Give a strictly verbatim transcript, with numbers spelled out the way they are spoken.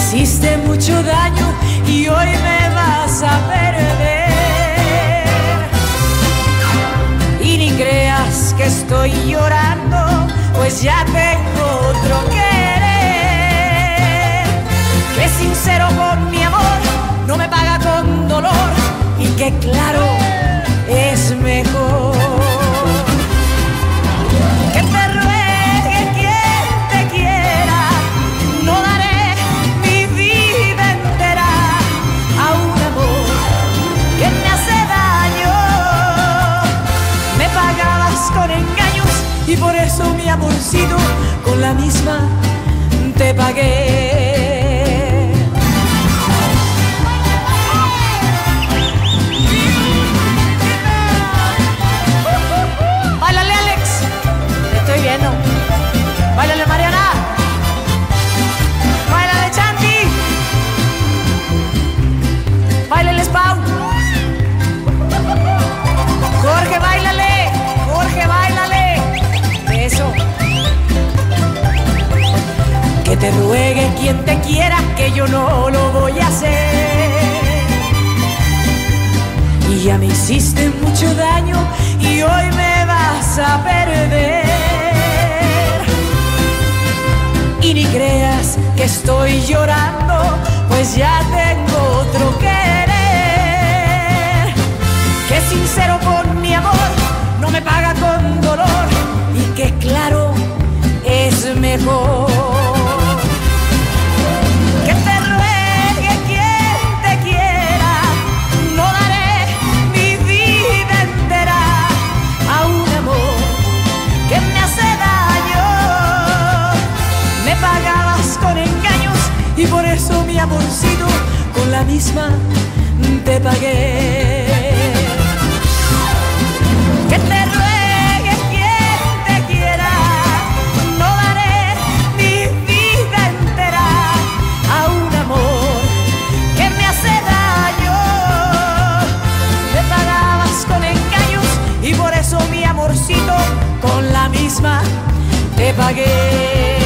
hiciste mucho daño y hoy me vas a perder. Y ni creas que estoy llorando, pues ya tengo otro querer, que es sincero con mi amor, no me paga con dolor y que claro es mejor. Que te ruegue quien te quiera, no daré mi vida entera a un amor que me hace daño. Me pagabas con engaños y por eso mi amorcito con la misma te pagué. Báilale, Alex, te estoy viendo. Báilale, Mariana. Báilale, Chanti. Báilale, Spau. Jorge, báilale. Jorge, báilale. Eso. Que te ruegue quien te quiera, que yo no lo voy a hacer. Y ya me hiciste mucho daño y hoy me vas a perder. Y ni creas que estoy llorando, pues ya tengo otro querer, que es sincero con mi amor, no me paga con dolor y que claro es mejor. Que te ruegue quien te quiera, no daré mi vida entera a un amor que me hace daño. Me pagabas con engaños y por eso mi amorcito con la misma te pagué. Que te ruegue quien te quiera, no daré mi vida entera a un amor que me hace daño. Me pagabas con engaños y por eso mi amorcito con la misma te pagué.